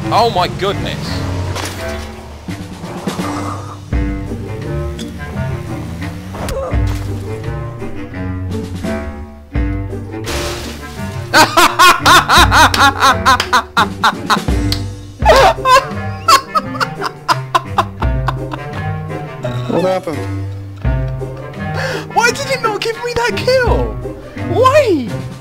Oh my goodness! What happened? Why did it not give me that kill? Why?